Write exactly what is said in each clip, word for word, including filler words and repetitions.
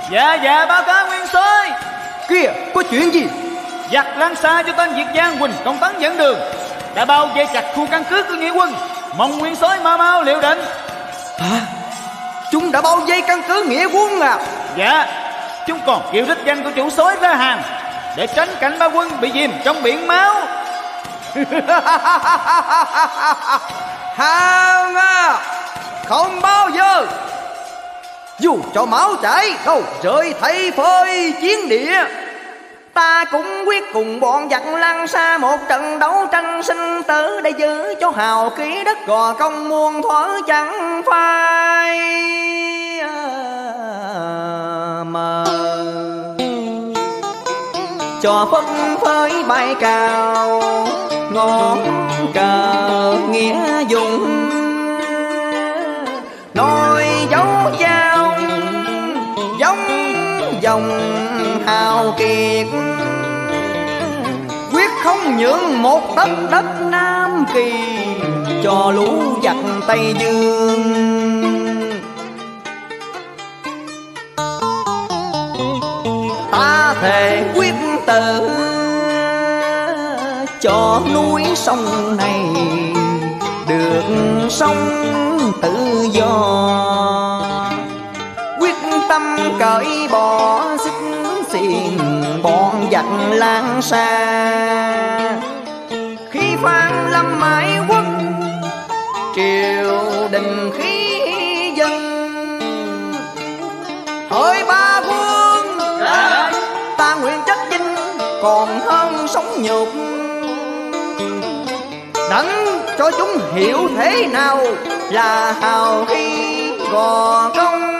Dạ dạ báo cáo nguyên soái. Kìa, có chuyện gì? Giặc lăn xa cho tên Việt Giang Huỳnh Công Tấn dẫn đường, đã bao vây chặt khu căn cứ của nghĩa quân, mong nguyên soái mau mau liệu định. Hả? Chúng đã bao vây căn cứ nghĩa quân à? Dạ, chúng còn kêu đích danh của chủ soái ra hàng để tránh cảnh ba quân bị chìm trong biển máu. Hàng à, không bao giờ dù cho máu chảy đâu rơi thay phơi chiến địa. Ta cũng quyết cùng bọn giặc lăn xa một trận đấu tranh sinh tử, để giữ cho hào khí đất Gò Công muôn thuở chẳng phai mờ. Cho phất phới bay cao ngọn cờ nghĩa dũng, nói dấu giao giống dòng hào kiệt, quyết không nhượng một tấc đất Nam Kỳ cho lũ giặc Tây Dương. Ta thề quyết tử cho núi sông này được sống tự do, quyết tâm cởi bỏ xích xiềng bọn giặc lan xa. Khi Phan Lâm mãi quốc triều đình khí dân, hỡi ba quân ta nguyện trách vinh còn hơn sống nhục, đặng cho chúng hiểu thế nào là hào khí Gò Công,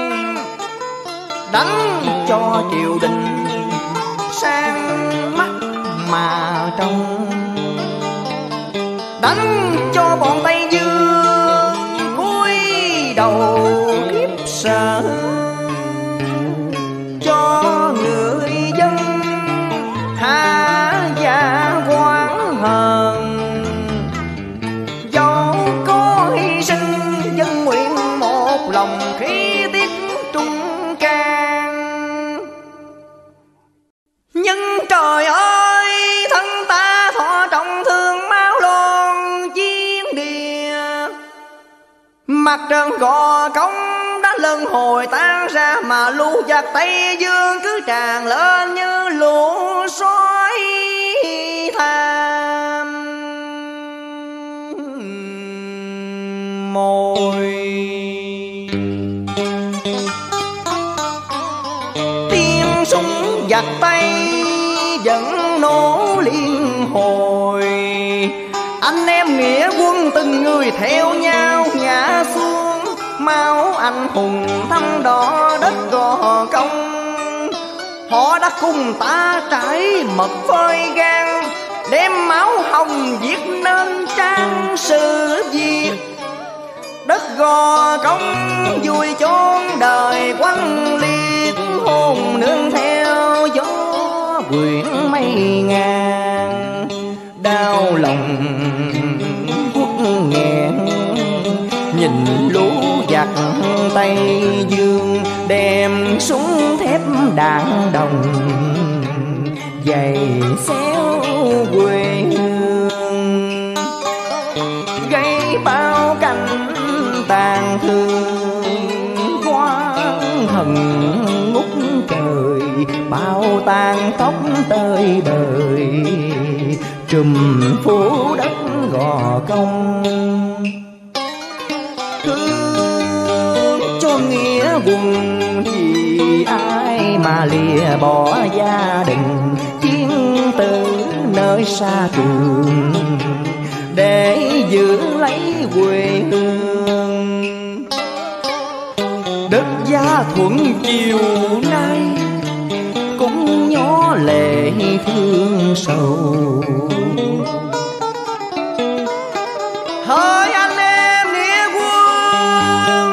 đặng cho triều đình sang mắt mà trông, đặng cho bọn Tây Dương cúi đầu khiếp sợ, cho người dân hạ dạ quán hờn. Dẫu có hy sinh dân nguyện một lòng khí tiết trung can, nhưng trời ơi thân ta thọ trọng thương máu loan chiến địa. Mặt trận Gò Công đã lần hồi tan ra, mà lũ giặc Tây Dương cứ tràn lên như lũ sói tham mồi. Tiếng súng giặc Tây vẫn nổ liên hồi, anh em nghĩa quân từng người theo nhau ngã xuống, máu anh hùng thăm đỏ đất Gò Công. Họ đã cùng ta trải mật phơi gan, đem máu hồng viết nên trang sử Việt. Đất Gò Công vui chốn đời quanh liệt, hồn nương theo gió quyển mây ngàn. Đau lòng quốc nghẹn nhìn lũ giặc Tây Dương, đem súng thép đạn đồng giày xéo quê hương, gây bao cảnh tàn thương oán hận ngút trời, bao tàn tóc tơi bời trùm phủ đất Gò Công. Thương cho nghĩa quân vì ai mà lìa bỏ gia đình, chiến tử nơi xa trường để giữ lấy quê hương. Đất Gia Thuận chiều nay cũng nhỏ lệ thương sầu, hỡi anh em nghĩa quân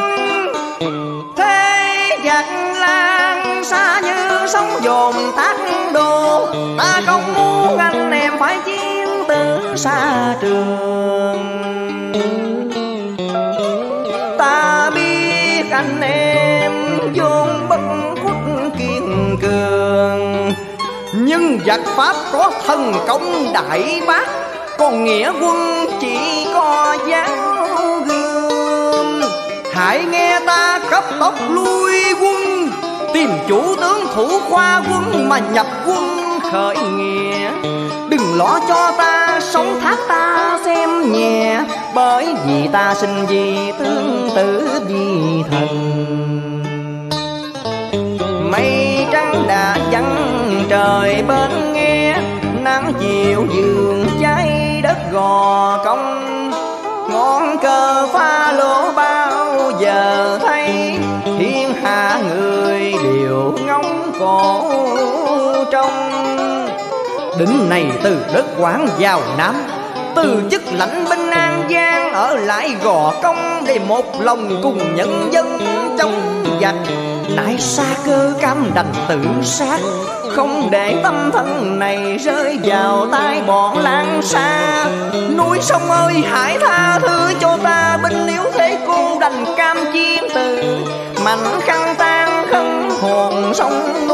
thế giặc lan xa như sóng dồn thác đô. Ta không muốn anh em phải chiến tử xa trường, ta biết anh em vốn bất khuất Nhưng giặc Pháp có thần công đại bác, còn nghĩa quân chỉ có giáo gương. Hãy nghe ta cấp tốc lui quân, tìm chủ tướng thủ khoa quân mà nhập quân khởi nghĩa. Đừng lo cho ta sống thác ta xem nhẹ, bởi vì ta sinh vì tương tự vì thần. Mây trắng đã vắng trời bên nghe, nắng chiều giường cháy đất gò công. Ngọn cờ pha lỗ bao giờ thấy, thiên hạ người đều ngóng cổ trông. Đỉnh này từ đất Quảng vào Nam, từ chức lãnh binh An Giang ở lại Gò Công, để một lòng cùng nhân dân chống giặc. Nại xa cơ cam đành tự sát, không để tâm thân này rơi vào tay bọn lang xa. Núi sông ơi hãy tha thứ cho ta, binh yếu thế cô đành cam chiến từ. Mạnh khăn tan khấn hồn sông